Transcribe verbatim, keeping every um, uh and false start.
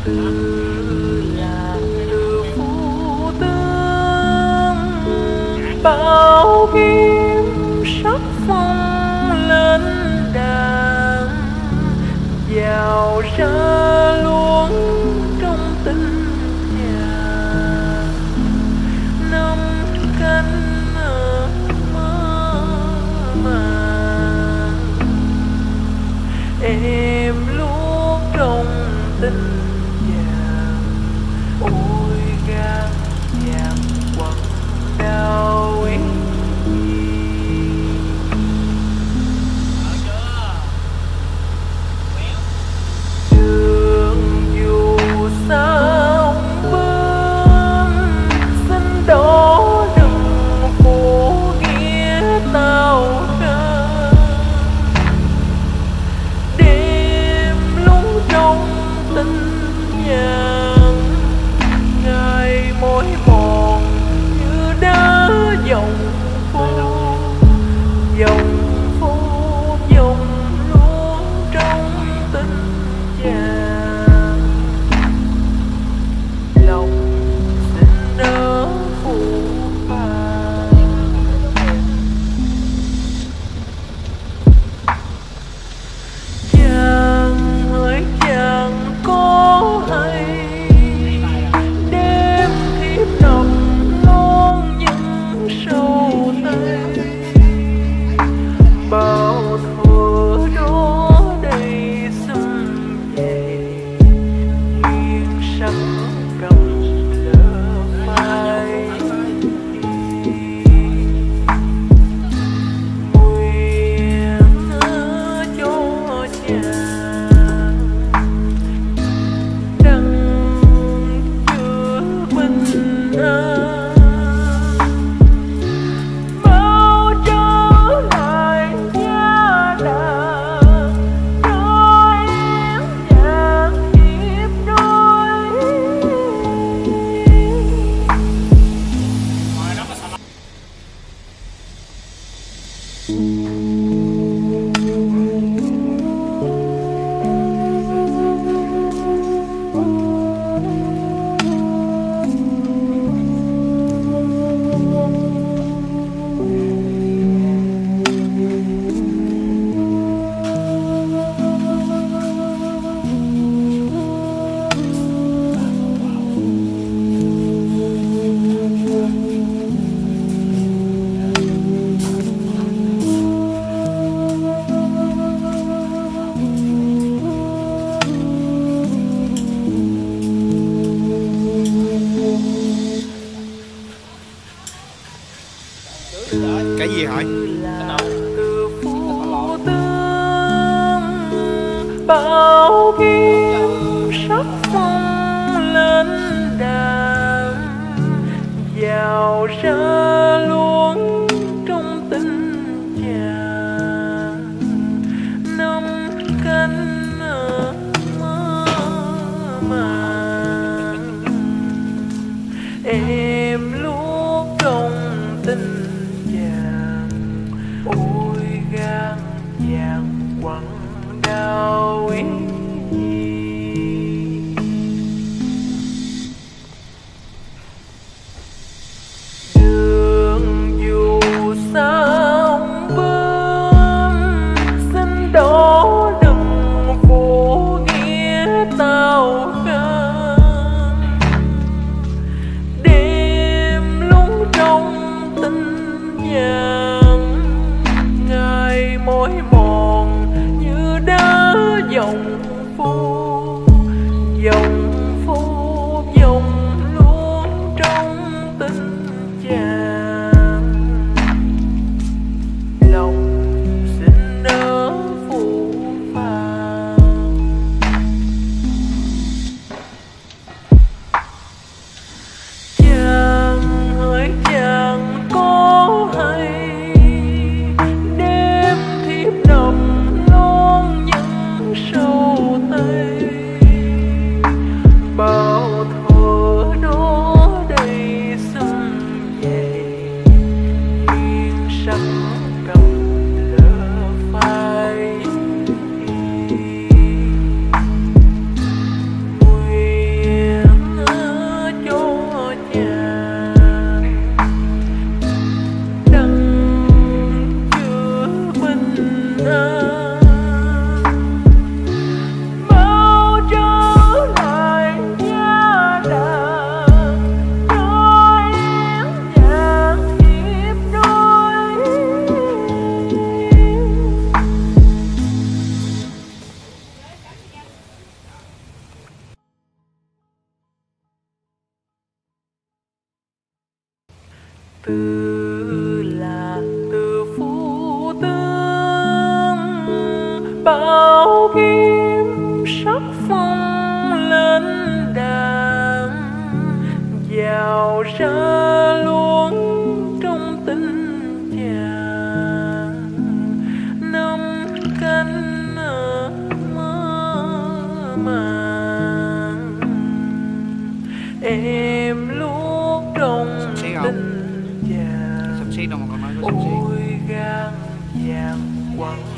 là từ phu tướng bao kiếm sắc phong lên đàn vào ra luôn trong tình nhà năm cánh mơ màng em luôn trong tình vàng ôi gan vàng quặn đau ý đường dù sao bướm xin đó đừng phủ nghĩa tao ra đêm lúc trong tình nhàn ngày mỏi mòn như đá dòng phố dòng phố dòng luôn trong tình chàng lòng xin đỡ phụ phàng chàng hỡi chàng có hay đêm thiếp nằm lon những sâu tay bao thuở đó đầy sum vầy nguyên sắc cầm lỡ phai nguyện cho chàng đặng chứa bình an bao trở lại gia đàn cho em vàng hiệp đôi. Cái gì hỏi? Là từ phu tướng bao kiếm sắc phong lên đàn vào ra luôn trong tình chàng năm cánh mơ màng em lúc trong tình vàng ôi gan vàng quặn đau ý đường dù sao bướm xin đó đừng phủ nghĩa tao ra đêm lúc trong tình vàng ngày mỏi mòn như đá dòng phố dòng phố dòng luôn trong tình chàng lòng xin đỡ phụ phàng chàng hỡi chàng có hay đêm thiếp nằm lon những sâu từ là từ phu tướng bao kiếm sắc phong lên đàn vào ra luôn trong tình chàng năm cánh ở mơ màng em lúc trong tình chàng Sắp xí đâu mà còn nói có sắp xí. ôi gan vàng quăng